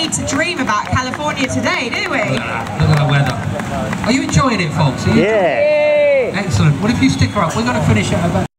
need to dream about California today, do we? Look at the weather. Are you enjoying it, folks? Yeah. Excellent. Well, if you stick around, we're going to finish at about